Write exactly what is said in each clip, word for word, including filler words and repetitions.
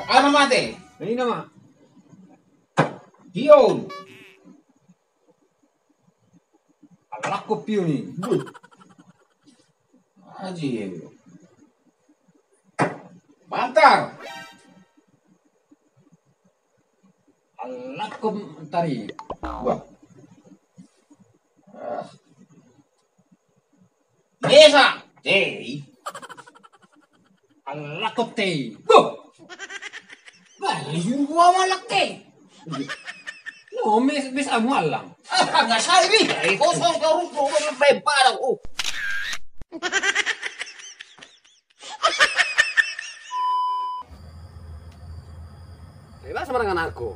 Ano mate? Ini nama. Pion. Alak ko pion ni. Aji. Bantar. Alak ko tari. Wah. Ah. Desa. Tei. Alak ko tei. Boh. Baliw gua malaki. No, mes mes amo alam. Ah, nggak sabi. Ikaw sa harus ko may parang oh. Lepas semerangan aku.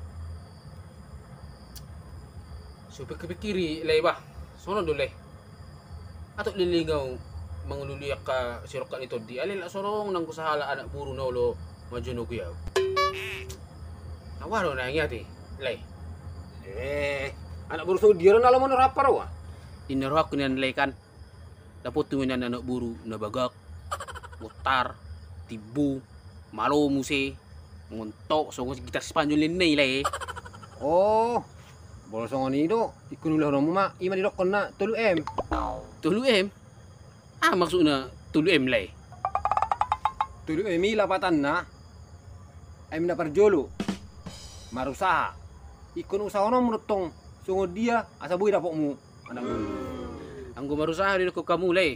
Supaya kepikiri leba. Sono dulu. Atau liligaw mangululiyak ka sirokan ito di alil asorong nang kusahala anak puro na ulo majuno kuyaw. Nawaro na yang yati. Lay. Eh, anak buru so dia na alam mo rapar wa. Inerohak niyan lay kan. Dapat tuwinan anak buru na bagak. Mutar, tibu, malo muse, nguntok so kita Spanyolin na ilay. Oh. Bolsongan itu ikut ulah orang mama ima di dokon na tulu em. Tulu em? Ah maksudnya tulu em lay. Tulu em lapatan na. Em na parjolo. Marusaha. Ikon usaha no menutong sungod dia asa buhi dapokmu anak mu. Anggo marusaha di ko kamu lay.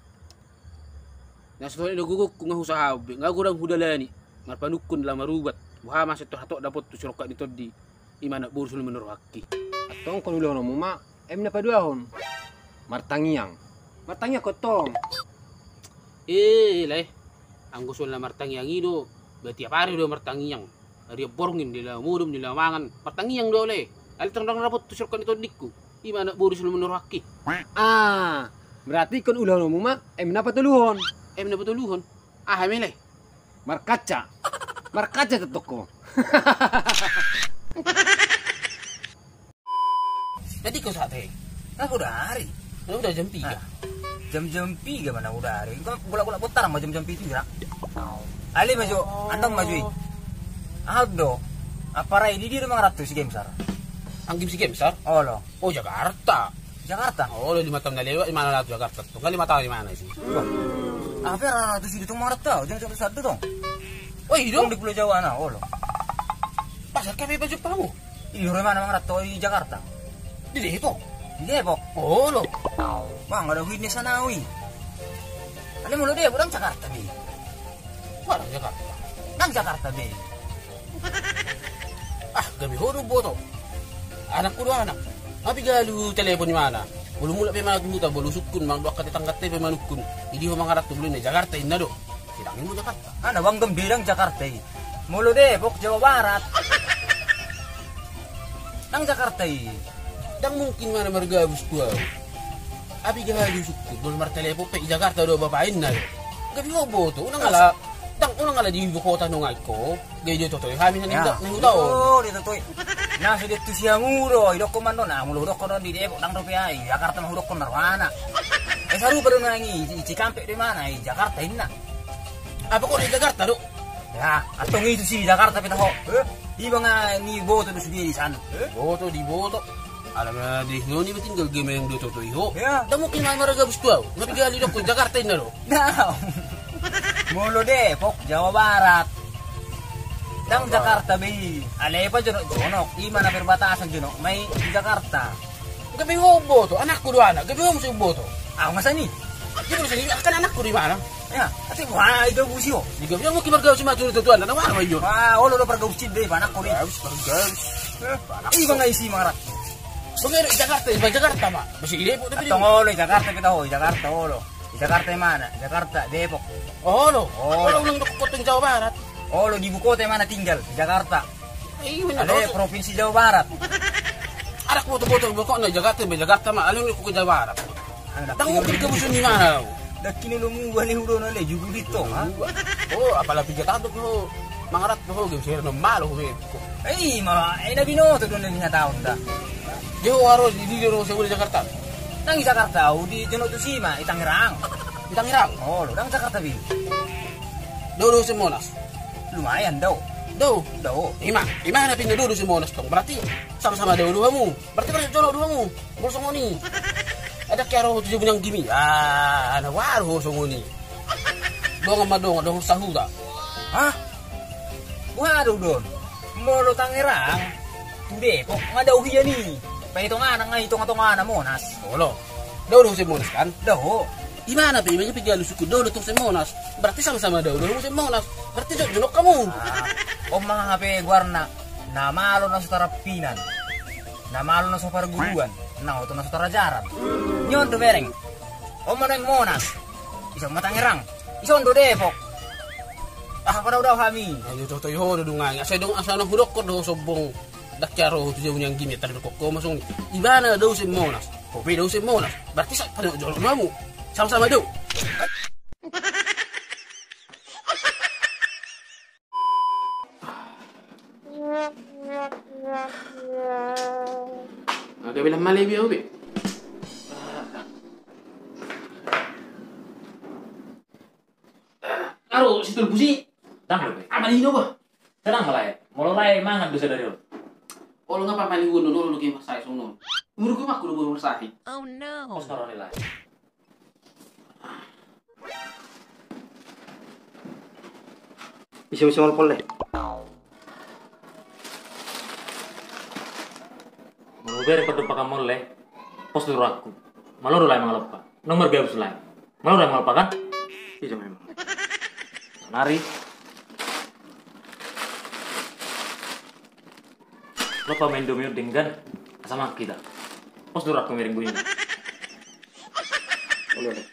Nasto ni guguk kung usaha nga gurang hudalani. Marpanukun la marubat. Buha mas ito hatok dapat tu siroka dito di imana bursul menurhaki. Atong kon ulah no mama em na paduahon. Martangiang. Martangiang kotong. Eh lay. Ang gusto na martangiang ino, berarti apa hari do martangiang. Ari borngin nila mudum nila mangan. Martangiang do lay. Al terang rapot tu siroka dito dikku. Imana bursul menurhaki. Ah, berarti kon ulah no mama em na patuluhon. Em na patuluhon. Ah, em lay. Markaca. Markaca tetoko. Jadi kau sate, aku udah hari, Nah, udah jam tiga. jam-jam tiga mana udah hari, kau bola-bola putar sama jam-jam tiga. Ali maju, anda maju. Aldo, apa rai di dia lima ratus game sar? Ang game si game sar? Oh lo, Oh Jakarta. Jakarta. Oh lima tahun na lewat di mana lah Jakarta? Tuh lima tahun di mana sih? Apa ratus itu lima ratus? Jangan sampai satu dong. Oh iya Dong di Pulau Jawa na, oh lo. Pasar kami baju kamu. Ini dari mana lima ratus di Jakarta? Di Depok. Di Depok. Oh lo. Bang, ada witness sana wi. Ali mulu deh, orang Jakarta bi. Mana Jakarta? Nang Jakarta bi. Ah, gabi horo boto. Anak ko dua anak. Abi galu telepon di mana? Belum mulai pemain muta, belum sukun, mang dua kali tangkat teh pemain sukun. Idi ho mangarat tu belum Jakarta inna do. Sidangin mo Jakarta. Ana bang gembirang Jakarta. Mulu Depok, Jawa Barat. Nang Jakarta i. Dan mungkin mana margabus gua. Abi galu sukun, belum mar telepon pe Jakarta do bapain na. Gabi ho boto, unang ala. Tang unang ala di ibu kota nung ko. Gay dito to, kami sa ninda, nang utaw. Oh, dito to. Nasa dito siya muro, idok ko man doon, ah, mulurok ko doon di Depok, nang rupiah, Jakarta mahurok ko narwana. Eh, saru pa doon nga ngi, Cikampek di mana, eh, Jakarta, yun na. Apa ko di Jakarta do? Ya, atong itu si Jakarta pita ho. Eh, iba nga ni boto do sugiri san. Eh? Boto di boto. Alam na di ngoni ba tinggal game yang dito to iho. Ya. Da mo kinang maragabus ko. Nabigali do ko Jakarta na do. Now. Mulo Depok, Jawa Barat. Dang Jakarta bi. Ale pa jono jonok, ima na perbatasan jono, may Jakarta. Gabi ho boto, anak ko do anak. Gabi ho mo sa boto. Ah, masa ni? Di ko sa ni akan anak ko di mana? Ya, ati wah ito busio. Di gabi mo kimargaw si matulog to tuan. Ano wa yun? Wah, olo lo pergau cid deh, anak ko ni. Gabus pargabus. Iba nga isi marat. Bagaimana Jakarta? Ba Jakarta ma? Masih ide po Atong olo Jakarta kita ho, Jakarta olo. Jakarta mana? Jakarta, Depok. Oh no. Oh. Wala lang dokotong Jawa Barat. Olo di ibu kota mana tinggal? Jakarta. Ay, wala Ale provinsi Jawa Barat. Anak mo to boto ko na Jakarta, ba Jakarta ma? Alun ko Jawa Barat. Tango ko mo ni mana? Dakini lo mu wali hudo na le jugu dito, ha? Oh, apala pigatado ko. Mangarat ko game sir no malo ko. Eh, ma, eh na binoto doon na taon da. Di ho aro di di ro sa Jakarta. Nang Jakarta, di jono to sima, Itangerang. Itangerang. Oh, lo nang Jakarta bi. Dolo sa Monas. lumayan daw. Daw. Daw. Ima, ima na pindudulo si Monas tong. Berarti sama-sama daw dua mo. Berarti berarti jolo dua mo. Bolso ngoni. Ada karo tujuh bunyang gimi. Ah, ana waru so ngoni. Dong madong dong sahuda. Hah? Waduh Don. Molo Tangerang. Tude, kok ngadaw hiya ni. Pahitungan nga hitung-hitungan na Monas. Olo. Daw daw si Monas kan? Daw. Gimana, Pi? May pigalo suku daw tong si Monas. Berarti sama-sama daw daw si Monas. Berarti jolok kamu. Ah, o mga hape guarna, namalo na sa tarapinan. Namalo na sa parguluan. Nang ito na sa tarajaran. Nyon to bereng. O manong Monas. Isang Matangerang. Isang do Depok. Ah, padaw daw kami. Ayo to toyo do dungang. Asa dong asa na hudok ko do sobong dakyaro tujuh bunyang gimi tar ko ko masong. Ibana daw si Monas. Kopi daw si Monas. Berarti sa pano jolok kamu. Sama-sama daw. Agak bilang malay biar ubi. Aro situ pusi. Dang lo. Aman hino ba? Tenang malay. Molo rai mangan bisa dari lo. Olo nga papani guno no lo kay masay suno. Umur ko makuro bo masahi. Oh no. Pos karo nilai. Bisa bisa ngolpol deh. Mau beri pada pakai mole. Pos dulu aku. Malu rulai mengalapa. Nomor gabus lain. Malu rulai mengalapa kan? Iya memang. Nari. Lo pemain domino dengan sama kita. Pos dulu aku miring bunyi. Boleh deh.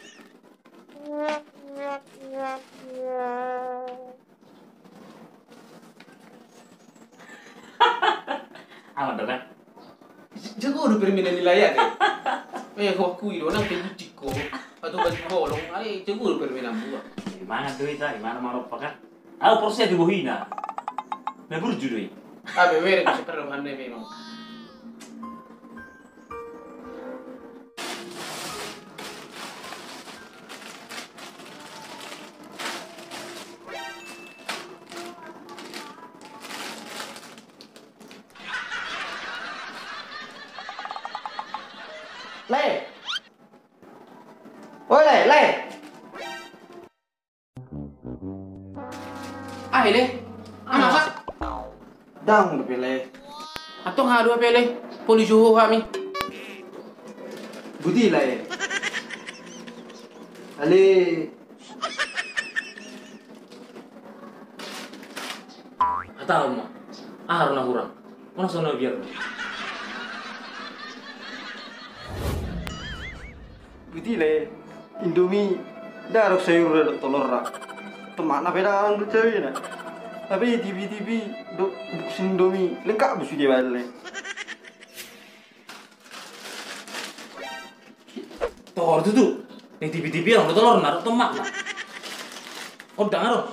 Aman dong kan? Jago udah permainan nilai kan? Eh kau akui dong nang kebutik ko atau baju bolong. Ay jago udah permainan buah. Gimana duit ah? Gimana maruppa kan? Aku proses di bohina. Nah burju duit. Ah bebek bisa perluan deh memang. Le. Oi le, le. Ah ini, ano sa? Dang lebih le. Atong hado pele, polisi ho kami. Budi le. Ale. Atau mo? Ah haruna kurang. Mana sono biar. Budi le. Indomie darok sayur dan telur rak. Temak na beda orang bercewi na. Tapi tibi-tibi dok buksin Indomie lengkap busu dia balik. Tor itu tuh. Yang tibi-tibi orang telur naruh temak nak. Oh dengar.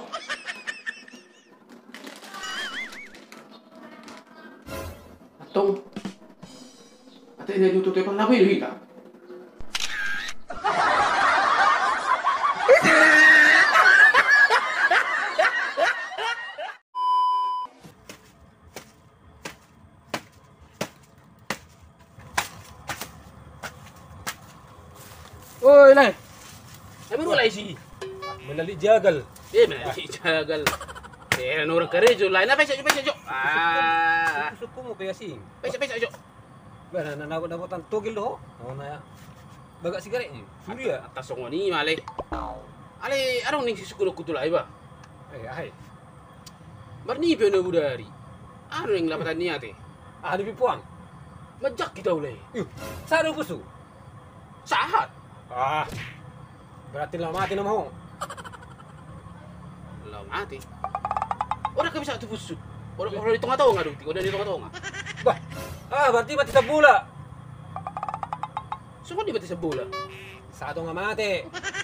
Atong, ate ini dulu tuh pang nabi kita. Oi, lai. Sabi mo lai si. Melali jagal. Eh, melali jagal. Eh, ano orang kerejo lai. Na pesa jo, pesa jo. Ah. Suku mo payasing. Pesa pesa jo. Ba na nabutan togil do. Oh na ya. Baga sigaret ni. Suri ya. Atas song ni male. Ale, arong ning sisukulo kutulay ba? Eh ai. Marni pe na budari. Ano yang lapatan niya te? Ah di pipuang. Majak kita ulay. Yuh, saro puso. Sahat. Ah. Berarti lah mati na mo. Lah mati. Ora ka bisa tupusud. Ora ora dito nga tawo nga dugti. Ora dito nga tawo nga. Bah. Ah, berarti mati sa bula. So di ba ti sa bola? Sado nga mati.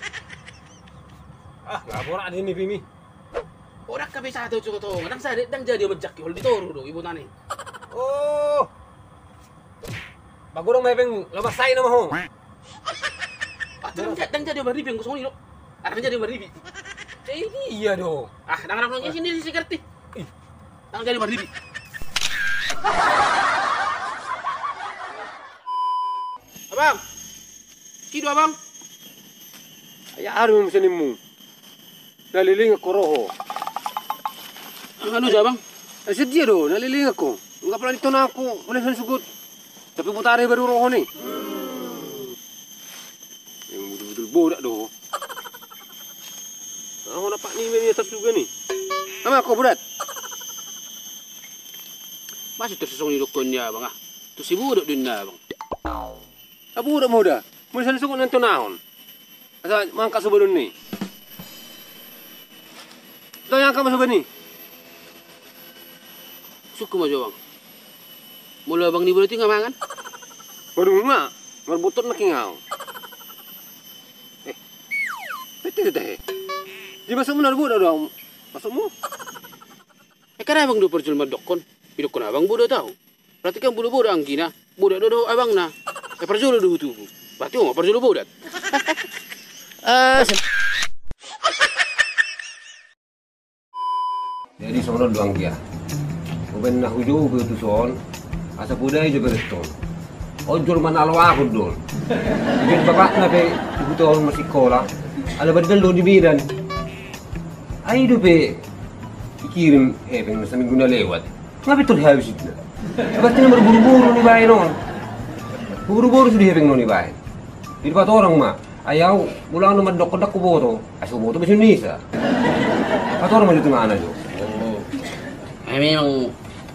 Ah, labora din ni Pimi. Ora ka bisa tawo nga tawo nga. Nang sa dang jadi majak hol dito ro ibu tani. Oh. Bagurong may peng lamasay na mo. At dang dang jadi maribi ang gusto ko nilo. At dang jadi maribi. Ini iya dong. Ah, tangan aku sini si Kerti. Ih, tangan jadi berdiri. Abang, kido abang. Ya arum senimu. Naliling ako roho. Ano siya bang? Ay sedih do, naliling ako. Enggak pala dito na ako. Wala sa sugot. Tapi putari baru roho ni. Yang betul-betul bodak do. Ako na pak ni may atas juga nih. Nama ako berat. Masih tersusung ni dukun niya bang ah. Tu si budak din na bang. Apa udah mau dah? Mula sana sugot nanti naon. Asa mangkat sebelum ni. Ito yang kamu sebelum ni. Suku mo bang. Mula bang ni budak tinggal mangan. Baru nga, marbutot na kingaw. Eh, pwede deh. Di masuk mo na budak dong. Masuk mo. Eh kan abang do perjul madokon. Idokon abang budak tahu. Berarti kan budak-budak ang gina. Budak do abang na. Eh perjul do tu. Berarti mau perjul budak. Eh Jadi sono doang dia. Uben na hujo ko tu son. Asa budai je bereton. Ojol manalo ako dol. Jadi bapak na pe betul masih sekolah. Ada badal do di bidan. Ai do pe kirim eh pengen sambil guna lewat. Ngapain tuh habis itu? Berarti nomor buru-buru nih bayi non. Buru-buru sudah pengen nih bayi. Di depan orang mah. Ayaw, mula naman dokon ko boto. Aso boto ba Nisa? Atau orang maju tengah aja. Oh. Ay memang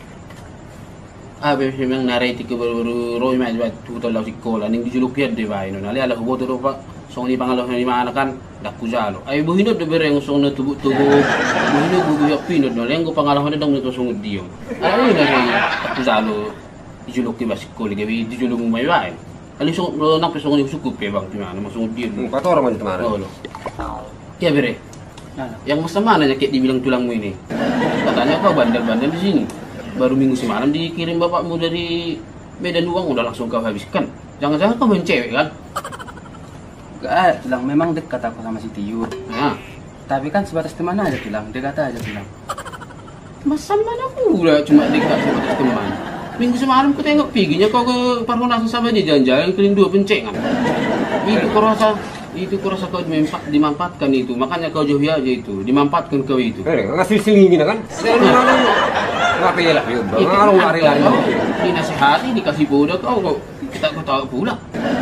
Abe memang narai tiga baru roy mah buat tu tahu si kola ning dijuluk dia de bayi non. Ali ala boto do pak song ni pangalo ni mana kan dak kujalo. Ay buhinod de bereng song na tubuh-tubuh. Buhinod bu yok pinod no lenggo pangalaman dong nito song dio. Ay na dak kujalo. Dijuluk di basi kola gawi dijuluk mo may bayi. Ali song nak pesong ni sukup ya bang gimana masuk dia. Empat orang maju kemarin. Oh, ya bere. Yang masa mana kayak dibilang tulangmu ini? Katanya kau bandel-bandel di sini. Baru minggu semalam dikirim bapakmu dari Medan uang udah langsung kau habiskan. Jangan-jangan kau main cewek kan? Enggak, bilang memang dekat aku sama si Tio. Nah, Tapi kan sebatas teman aja bilang, dekat aja bilang. masa mana pula cuma dekat sebatas teman? Minggu semalam ku tengok piginya kau ke Parmonas sama dia jalan-jalan keliling dua pencengan. Itu kau rasa itu kau rasa kau dimampat, dimampatkan itu, makanya kau jauhi aja itu, dimampatkan kau itu. Eh, ngasih seling gini kan? Ngapain ya lah? Ngarung lari-lari. Dinasihati dikasih budak kau kok kita kau tahu pula.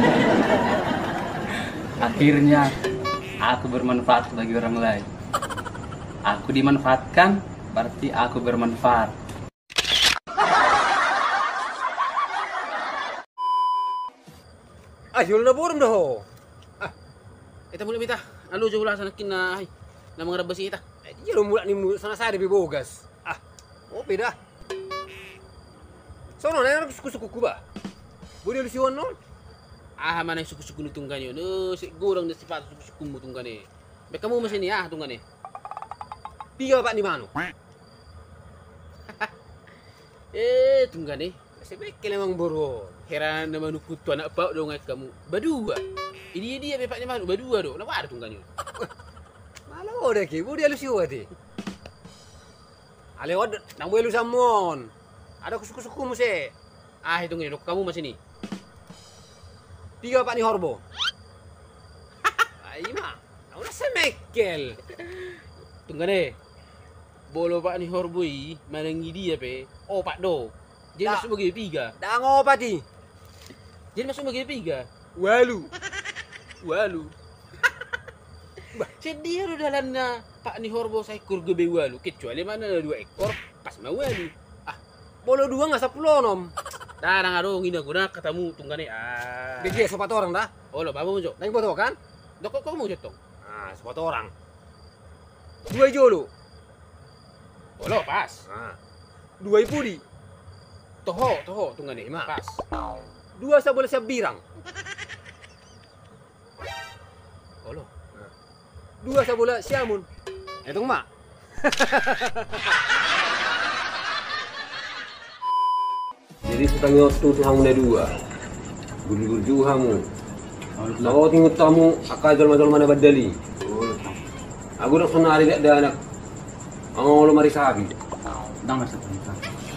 Akhirnya aku bermanfaat bagi orang lain. Aku dimanfaatkan, berarti aku bermanfaat. Ah, yun na buram dah. Ah, kita mulai bita. Lalu jauh lah sana kina, ay, na mga rabasi kita. Eh, dia mula ni sana saya di bogas. Ah, oh beda. Sono na yung suku-suku ko ba? Budi lu siwan non? Ah, mana yang suku-suku nu tunggan yun? No, si gurang na sifat suku-suku mo tunggan eh. Baik kamu masih ni ah tunggan eh. Tiga pak ni mano? Eh, tunggan eh. Sebek memang buru. Heran nama nu kutu anak bau dong ay kamu. Badua. Ini dia bepaknya malu badua do. Kenapa ada tunggan yun? Malu dah ki, budi lu siwan ti. Alewad nang buelu samon. Ada kusuku-suku mo se. Ah, hitung ini. Kamu masih ni. Tiga pak ni horbo. Ay ma, nauna semekel. Tunggan eh. Bolo pak ni horbui, manangi dia pe. Oh, pak do. Jadi Da. masuk bagi tiga. Dah ngopat ti. Jadi masuk bagi tiga. Walu. Walu. Sedih lu dalannya Pak ni horbo saya kur gebe walu. Kecuali mana ada dua ekor pas mau walu. Bolo dua nggak sepuluh nom. Dah nang ado ngina guna katamu tunggane ah. Dia sopat orang dah. Oh lo babu mo. Nang foto kan? Dok kok mau jotong? Ah, sopat orang. Dua hijau lu. Oh lo pas. Ah. Dua pudi. Toho toho tunggane Lima. pas. Dua sa bola sa birang. Oh lo. Dua sa bola siamun. Etong mak. Jadi setengah waktu tu hamu dua. Guru-guru hamu. Lawa tinggal tamu akal jual-jual mana badali. Aku nak sunari dak ada anak. Ang lo mari sabi. Dang masa perintah.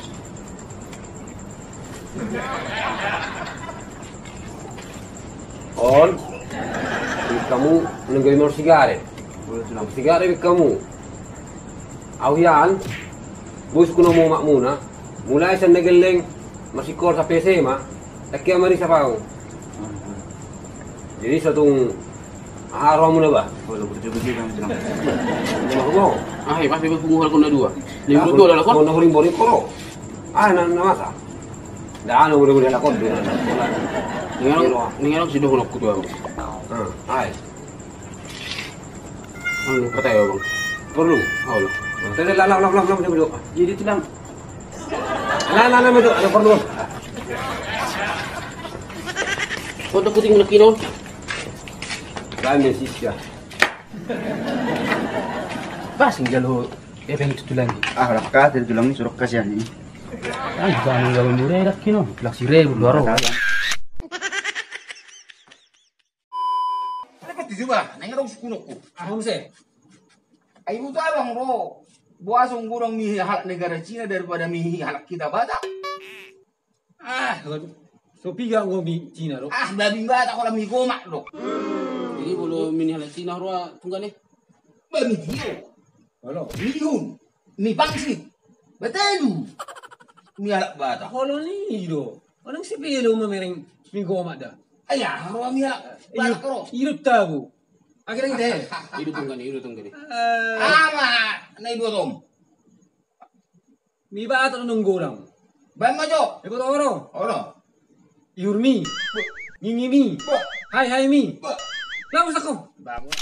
On. Kamu nunggu mau sigaret. Sigaret kamu. Awian. Bus kuno mau makmuna. Mulai sa nageleng masih kor sa P S M ah. Taki mari sa pao. Jadi satu araw mo na ba? Wala betul-betul kami bilang. Ano mo? Ah, pas bebas penguhal ko na dua. Lima dua dah Kung lakon. nahuling bori ko. Ah, na namasa. Daan mo na lakon. Ningalok, ningalok sudah hulok ko dua. Ah, ay. Ang katayo bang. Perlu. Oh, lo. Tadi lala lala lala lala lala. Jadi itu lang. Lala lala lala ano perlu? Kau tak puting menakinon. Dami sisya. Pasing jalo. Eh pengen itu lagi. Ah, rakat itu lang suruh kasihan ni. Ay, jangan gawin mura dak kino. Laksi ribu dua ratus. Ano ka tiba? Nangarong sukunok ko. Ahom se. Ay mo tabang ro. Buasong gurang mihi halak negara Cina daripada mihi halak kita bata. Ah, so piga ngobi Cina ro. Ah, babi bata ko lang mihi komak lo. Jadi bolo mini halat Cina roa tunggal ni. Babi hiyo. Halo. Mihun. Mi pangsit. Batelu. Mi halak bata. Holo ni do. Anong si Pelo mamereng minggo mada. Ayah, ro mi halak bata ko ro. Irut tabu. Akhirnya deh. Itu tunggal ni, itu tunggal ni. Ama, na ibu tom. Mi ba ato nung gorang. Ban majo. Eko toro. Ono. Yurmi. Ngingi mi. Hai hai mi. Lawas ako. Bangun.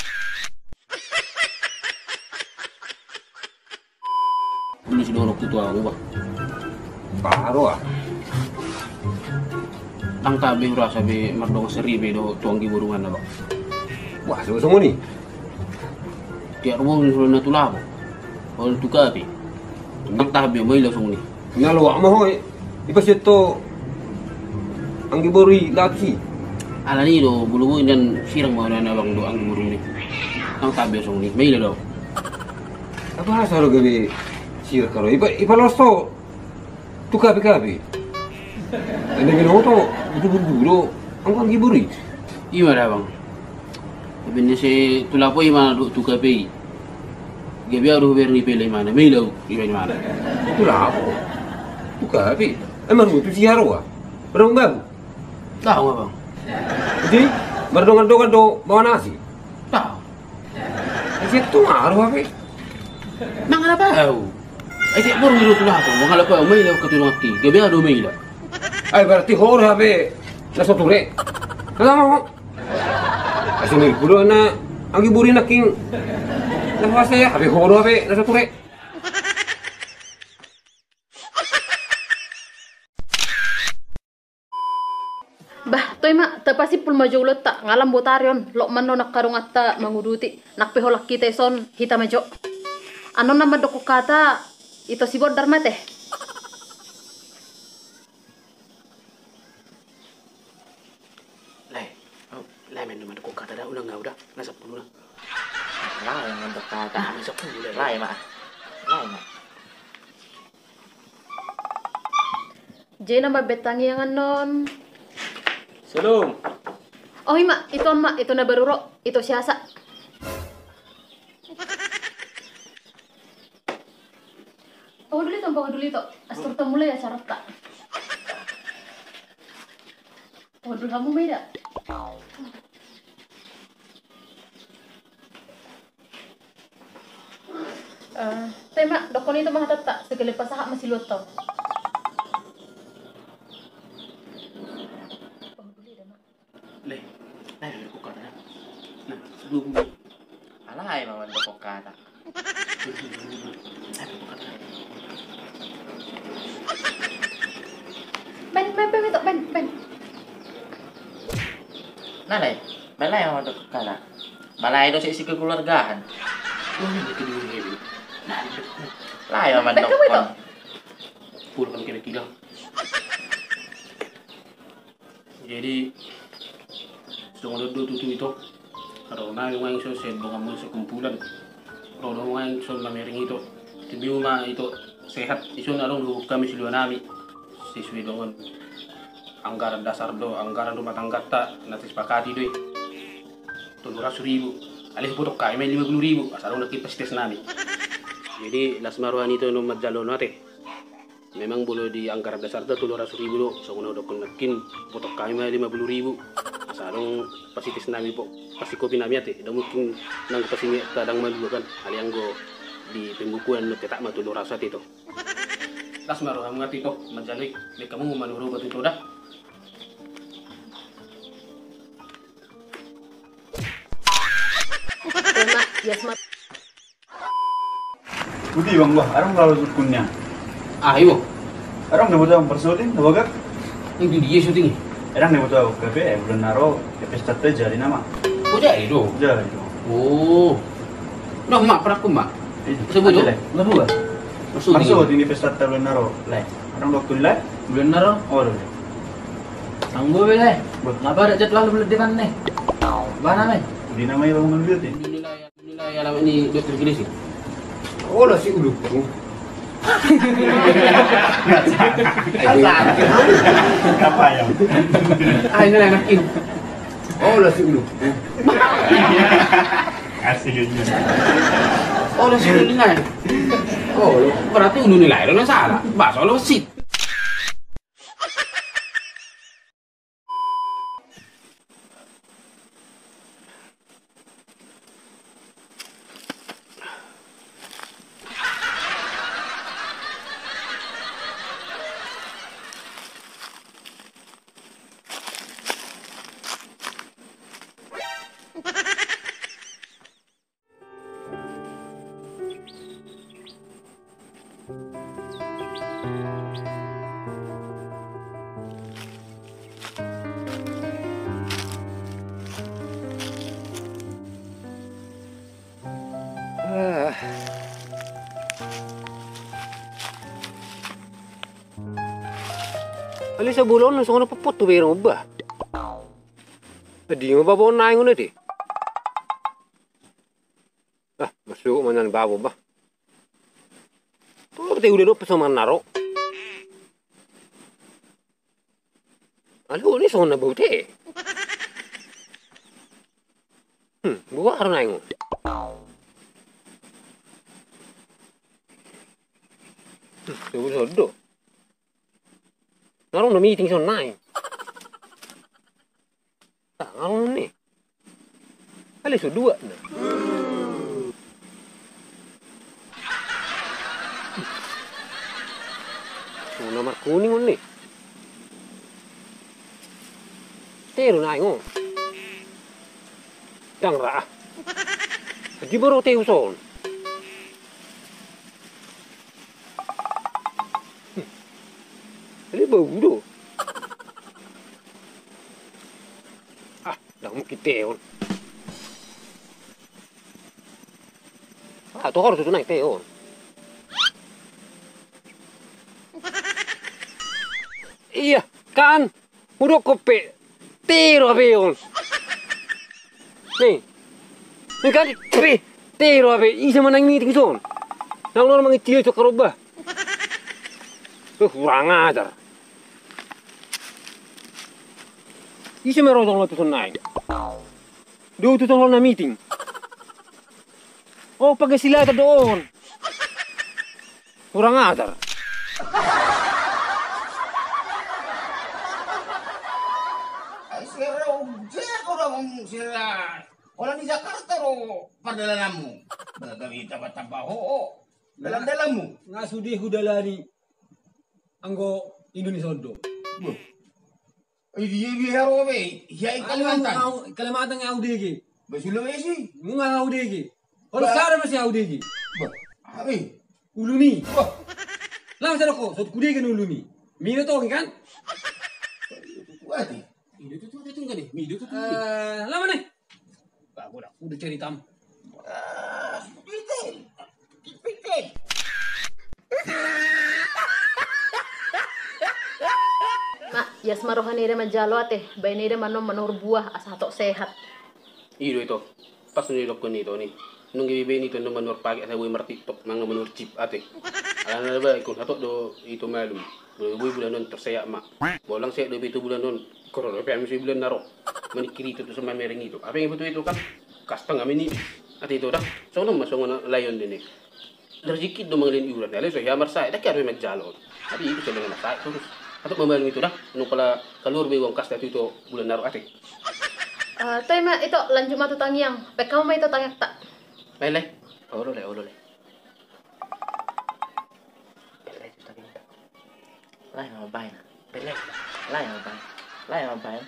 Ini sudah hulok tu aku bang. Paro ah. Ang tabi rasa be mardong seribe do tuang giburungan na bang. Wah, semua semua ni. Tiap rumah ni sudah natulah bang. Kalau tu kapi. Ang tabi may langsung ni. Nalo mo hoy. Ipas ito ang gibori laki. Ala ni do bulu dan sirang mo na bang do ang giburung ni. Ang tabi langsung ni. May daw. Apa asal gabi sir karo. Ipa ipa losto. Tu kapi kapi. Ini gino to buru-buru ang gibori. Iya dah bang. Tapi ni si tulah pun mana do tu kapi. Gabi aduh berni pilih mana. May daw iban mana. Itulah apa? Tu kapi. Emang itu siaro ah. Berong babu. Tahu nggak bang? Jadi berdongan-dongan do bawa nasi. Tahu. Itu ngaruh apa? Mang apa tahu? Eh tiap burung itu tulah tu. Bang apa? May daw katulong akti. Gabi aduh may daw. Ay berarti hor habe na soture. Ano? Kasi may gulo na ang giburi na king nahwas na ya. Habe hor habe na soture. Bah, toy ma, tapasi pul majulot ta, ngalam botaryon, lo man no nakkarong at ta manguduti, nakpiholak kita son, hita majo. Ano naman doko kata, ito si Bodar mate. Lai, oh, lai men naman ako kata dah udah nggak udah nasa puluh lah. Lah yang untuk kata Ah, nasa puluh lah ya mak. Lah mak. Jay na mabetangi yang anon. Salam. Oh ima, ito ma, ito na baruro, ito siyasa. Oh dulu itu, bawa dulu itu. Astur mulai ya syarat tak. Oh dulu kamu beda. Eh, tema dokon itu mah tak segala pasahak masih luat tau. Lai, lai dah aku kata dah. Nah, sebelum Alay mama untuk kata. Ben, ben, ben, itu, ben, ben. Nah lay, balay mama untuk kata. Balay itu sisi kekeluargaan. oh ini kedua ini. Nah, Lay mama Ben, untuk kamu itu? puluh kan kira-kira. Jadi Sungguh dulu tutu itu karena yang main sosial bangun sekumpulan rodo ngayon son mamering ito. Tibiyo ma ito sehat isun along lubuk kami siluan nami. Siswi dongon. Anggaran dasar do, anggaran rumah tangga tak nanti sepakati doi. Tujuh ratus ribu. Alis putok kami main lima puluh ribu. Asal nak kipas tes nami. Jadi las maruhan itu nomor jalon nate. Memang boleh di anggaran dasar itu tujuh ratus ribu do. So kuna udah kunakin putok kami main lima puluh ribu. Asal pasti tes nami po. Pasti kopi nami ate. Dah mungkin nang pasti kadang malu kan. Aliang go di pembukuan lu ketak mah tujuh ratus itu. Las maruhan ngerti toh menjalik. Kamu manuru batu itu dah. Mak, Yasma. Budi bang gua, arang lalu sukunnya. Ayo. Arang dapat ang persuadin, nabagak. Itu dia syuting. Arang dapat ang kafe, eh bulan naro, pesta teh jadi nama. Oh jadi do. Jadi do. Oh. Nah, mak pernah ku mak. Sebut do. Enggak dua. Maksud ini pesta teh bulan naro. Lai. Arang dokter lai. Bulan naro. Oh do. Sanggup le. Ngapa ada jadwal bulan depan nih? Mana nih? Di namanya bangunan beauty. Nilai nilai alam ini dokter gini sih. Oh lah si uluk. Apa ya? Ah ini enak ini. Oh lah si uluk. Asik aja. Oh lah sih nilai. Oh berarti unu nilai lo salah. Bakso lo sih. Ali sa bulon nang sungguh napapot tu berang ba? Adi mo babo na ingon edi. Ah, masuk manan babo ba? Tu te udah lupa sama naro. Alu ni sungguh na bau te. Hmm, buat harus ingon. Hmm, tu sodo. Ngarong na meeting sa nai. Tak ngarong ni. Alis so dua na. So nomor kuning on ni. Tero na ingon. Dang ra. Di baru teu son. Ini bau do. Ah, dah mungkin teon. Ah, tu harus tu naik teon. Iya, kan. Udah kopi. Tero abeon. Nih. Nih kan tre. Tero abe. Isa manang meeting son. Nang orang mengicil cokaroba. Kurang ajar. Isa meron tong lo tuton naik. Do tuton lo na meeting. Oh, pag sila ta doon. Kurang ajar. Ay, sira, ujaya ko raw ang sira. Wala ni Jakarta ro, padalan mo. Gagawin taba-tabaho, o. Dalam-dalam mo. Nga sudi hudalari. Anggo Indonesia do. Ay, di biharo be. Hiya Kalimantan. Kalimantan nga audigi. Basulo ba isi? Nga audigi. Olo sara masih audigi. Ba, abi. Ulumi. Ba, Lang sa ko, so kudigi no ulumi. Mino to kan? wati. Ini tuh tuh itu enggak deh. Mido tuh tuh. Eh, lama nih. Bagus dah, udah cerita. Ah, pitil. Pitil. Mak, Yasma rohani ide majalo ate, bayi ide manom manur buah asa tok sehat. Iyo itu. pas nilok ko nito ni. Nung gibibe nito no manur pagi sa buhay martiktok mga manur chip ate. Alam na ba ikon hato do ito malum. Buhay bulan nun tersaya ma. Bolang saya do itu bulan nun. Kororo pa mi bulan naro. Manikiri itu sa mamering itu. Apa yang betul itu kan? Kastang amin ni. At ito dah. So nung masong na layon din eh. Rezeki do manglin iuran. Dali so yamar sa. Dak karo magjalon. Tapi itu sa mga nasay terus. Ato mamalum itu dah. Nung pala kalur be wong kasta itu bulan naro ate. Uh, toy ma ito lanjut matu tangyang. Pek kamu ma ito tangyak tak. Lele. Olo le, olo le. Pele itu tadi. Lai mau bain. Pele. Lai mau bain. Lai mau bain.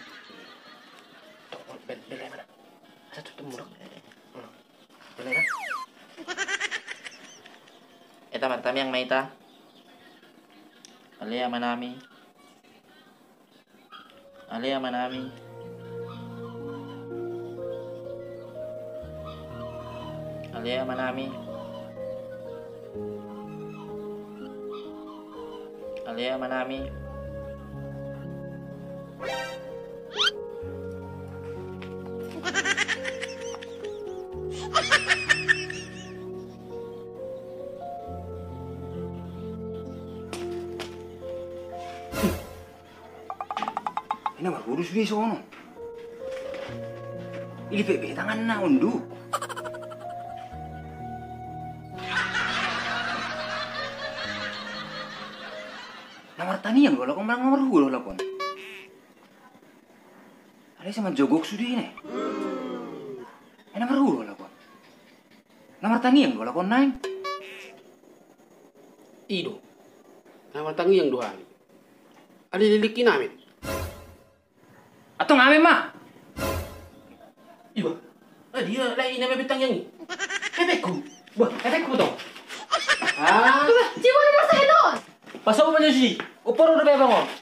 Pele pele mana? Satu temuruk. Pele kan? Eta mantam yang maita. Alia manami. Alia manami. Alia manami. Alia manami. Ini mah urus di sono. Ini bebe tangan na undu. Namar tanian gua lakon marang nomor hulu lakon. Ada sama jogok sudi ini. Eh nomor hulu lakon. Namar tanian gua lakon naing. Ido. Nama tangi yang dohan. Ali lilikin amin. Atau ngamen mah? Iba. Ah dia lain nama betang yang ni. Efekku. Bah, efekku dong. Ah. Cium nomor saya doon. Pasok mo niyo si. Uparo na beba mo.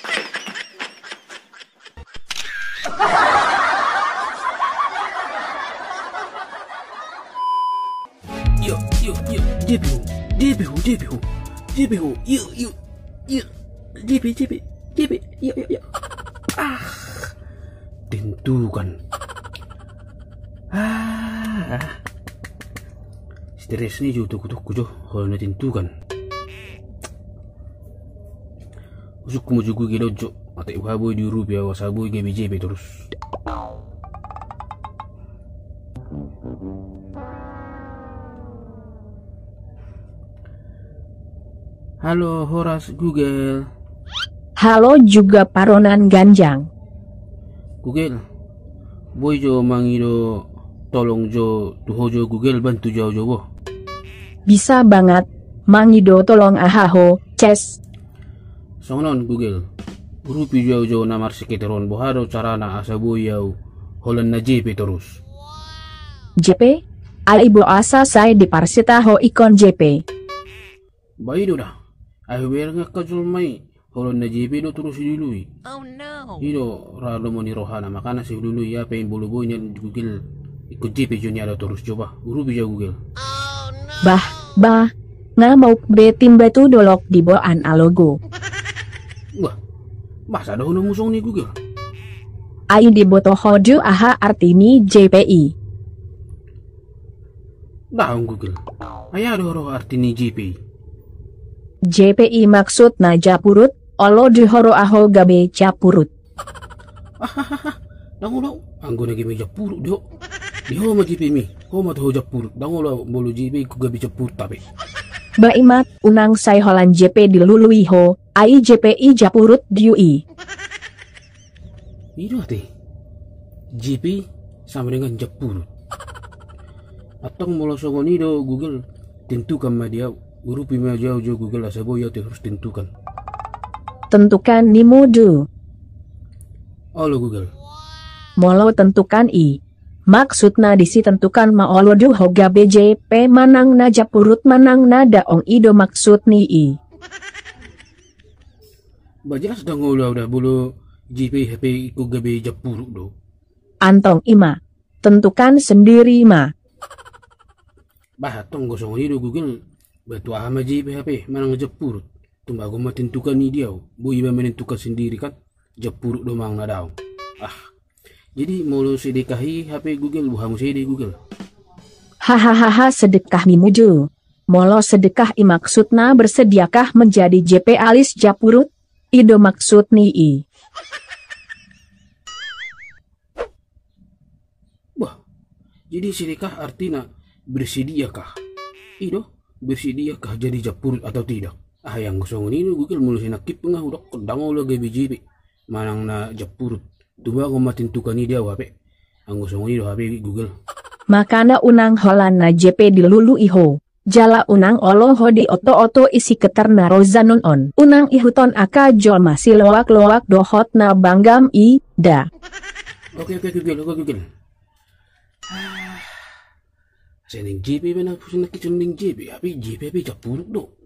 Yo, yo, yo. D P U. D P U, D P U. D P U. Yo, yo. Yo. D P, D P. D P. Yo, yo, yo. Ah. Tentukan. Ah. Stres ni jo tuku-tuku jo. Kalau na tentukan. Usuk mo jugo gilojo. Ate uhaboy di rupia wasaboy ge B J P terus. Halo Horas Google. Halo juga Paronan Ganjang. Google. Boy jo mangido tolong jo tuhojo Google bantu jauh jauh. Bisa banget. Mangido tolong ahaho, ces. Songon Google. Grupi jauh jauh namar sekitaron bohado carana asaboy yau holan na J P terus. J P? Aibo asa saya di parsita ho ikon J P. Bayi dah. Ayo biar nggak kajul mai. Holan na J P do terus dilui. Oh no. Ido rado mo ni rohana makana si dilui ya pengen bulu boy nya Google ikut J P jonya ada terus coba. Grupi jauh Google. Bah, bah. Nga mau be tim batu dolok di boan alogo. Wah, masa ada hono musong ni Google. Ayo di boto hoju aha artini J P I. Daun Google. Ayah ada horo artini J P I. J P I maksud na japurut, olo di horo aho gabe japurut. Dangulo, anggo na gimi japurut dio. Di ho ma J P I mi, ho ma to japurut. Dangulo bolu J P I ku gabe japurut tapi. Baimat, unang say holan J P dilului ho, ai J P I japurut diui. Itu ate. J P I sama dengan japurut. Atong molo songon ido Google tentukan ma dia grupi ma jauh jauh Google asabo ya harus tentukan. Tentukan ni mudu. Halo Google. Molo tentukan i. Maksudna disi tentukan ma olo du hoga B J P manang na japurut manang na daong ido maksud ni i. Bajelas dang ulah udah bulu J P H P iku gabe japurut do. Antong ima. Tentukan sendiri ma. Bah tong gosong ido Google batu ama J P H P manang japurut. Tumbago matentukan ni dia. Bu iba menentukan sendiri kan japurut do mang na daw. Ah. Jadi mau lo sedekahi H P Google, buah mu di Google. Hahaha sedekah mimuju. Molo sedekah i maksudna bersediakah menjadi J P alis Japurut? Ido maksud ni i. Wah, jadi sedekah artinya bersediakah? Ido, bersediakah jadi Japurut atau tidak? Ah yang kosong ini Google mulai sinakip ngah udah kedang ulah G B J P. Manang na Japurut. Tuba ko matintukan ni dia wape. Ang kosong ini H P Google. Makana unang holana J P dilulu iho. Jala unang oloho di oto-oto isi keterna rozanon on. Unang ihuton aka jol masih loak-loak dohot na banggam i, da. Oke oke Google, oke Google. Seneng J P mana pusing nak kicun ning J P, tapi J P tapi Japurut do.